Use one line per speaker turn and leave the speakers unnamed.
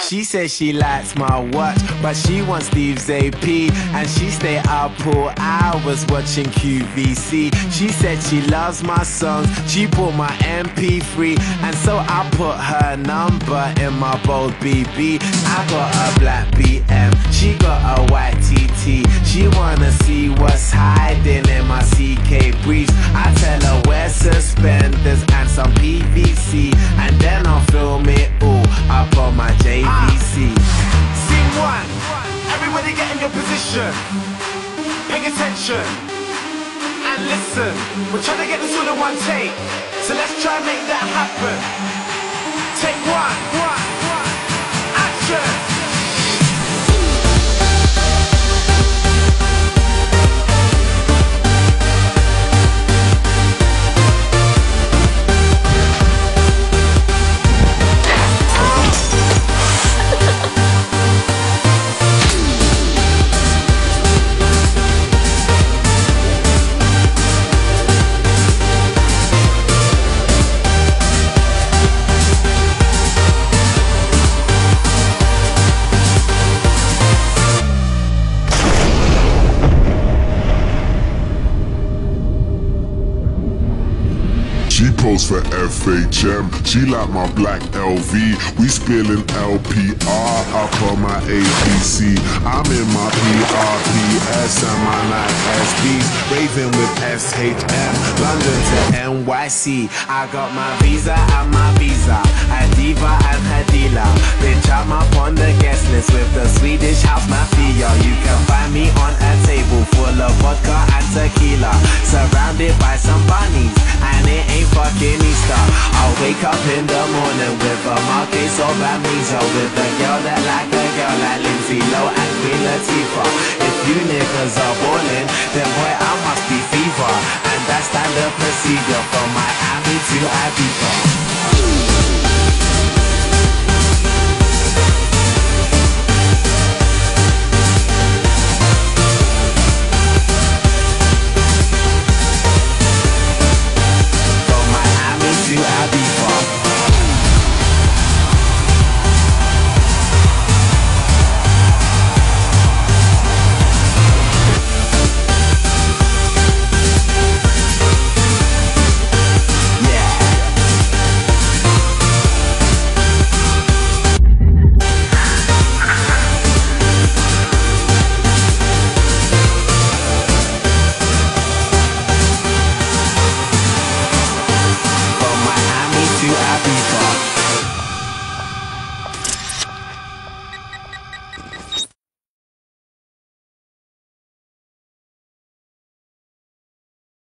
She says she likes my watch, but she wants Steve's AP, and she stay up all hours watching QVC. She said she loves my songs, she bought my MP3, and so I put her number in my bold BB. I got a black BM, she got a white TT. She wanna see what's hiding in my CK briefs. I tell her wear suspenders and some PVC, and then I'll film it all up on my JVC. Scene one, everybody get in your position. Pay attention and listen. We're trying to get this all in one take, so let's try and make that happen. Take one, action.
She posed for FHM, she like my black LV. We spilling LPR up on my ABC. I'm in my PRPS and my night SBs, raving with SHM, London to NYC. I got my visa and my visa, a diva and her dealer. Bitch, I'm up on the guest list with the Swedish house mafia. You can find me on a table full of vodka and tequila, surrounded by some bunnies, and it ain't fucking Easter. I'll wake up in the morning with a mild case of amnesia, with a girl that like a girl like Lindsay Lowe and Queen Latifah. If you niggas are ballin', then boy I must be fever, and that's standard procedure from Miami to Ibiza.